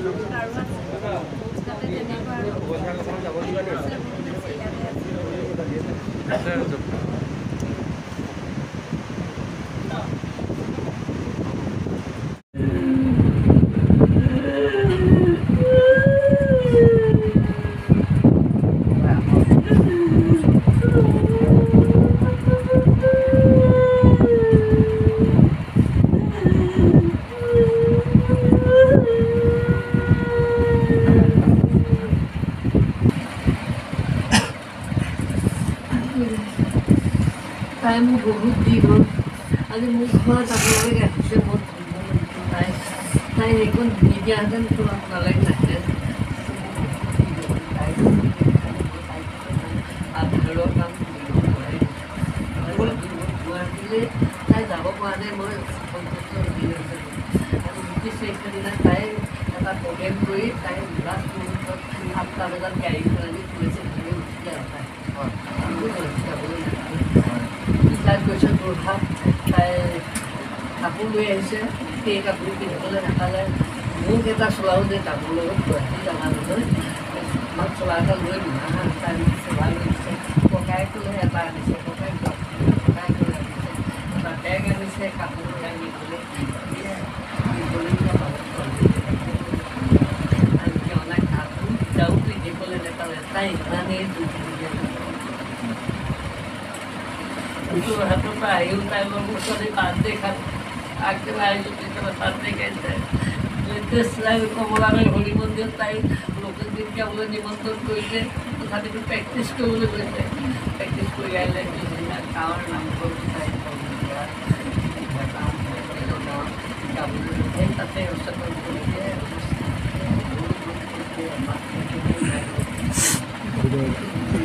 তাই মোক বহুত দি গ'ল আজি মোক ঘৰত আপোনালোকে ৰাখিছে বহুত তাই তাই সেইখন নিদিয়াহেঁতেন তোমাক নালাগে নাহে ঘৰৰ কাম গুৱাহাটীলৈ তাই যাব পৰা নাই মই সন্তুষ্ট দি আছোঁ আৰু ব্ৰিটিছ সেইদিনা তাই এটা প্ৰগ্ৰেম কৰি তাই লাষ্ট মুহূৰ্তত 7টা বজাত গাড়ীখন আনি ফুৰিছে ধুনীয়া উঠি যায় তাই যাবলৈ নাপালে তাই গৈছে যোৰহাট তাই কাপোৰ লৈ আহিছে সেই কাপোৰ পিন্ধিবলৈ নাপালে মোক এটা চলাওঁ যে কাপোৰ লগত গুৱাহাটী যাবলৈ আমাক চোলা এটা লৈ দিম তাই মোক চোলা লৈ দিছে ককায়েকলৈ এটা আনিছে ককায়েকলৈ আনিছে এটা বেগ আনিছে কাপোৰ আনিবলৈ অনা কাপোৰ যাওঁ পিন্ধিবলৈ নাপালে তাই ইমানেই দুখ যোৰহাটৰ পৰা আহিও তাই মোৰ ওচৰতে বাৰ্থডে খাল আগবেলা আহিছোঁ পিছলৈ বাৰ্থডে খাইছে কমলাবাৰী হৰি মন্দিৰত তাই লোকেল গীত গাবলৈ নিমন্ত্ৰণ কৰিছে তথাপিতো প্ৰেক্টিছ কৰিবলৈ গৈছে প্ৰেক্টিছ কৰি আহিলে পিছদিনা গাঁৱৰ নামঘৰ তাই গাবলৈ সেই তাতে উদযাপন কৰিছে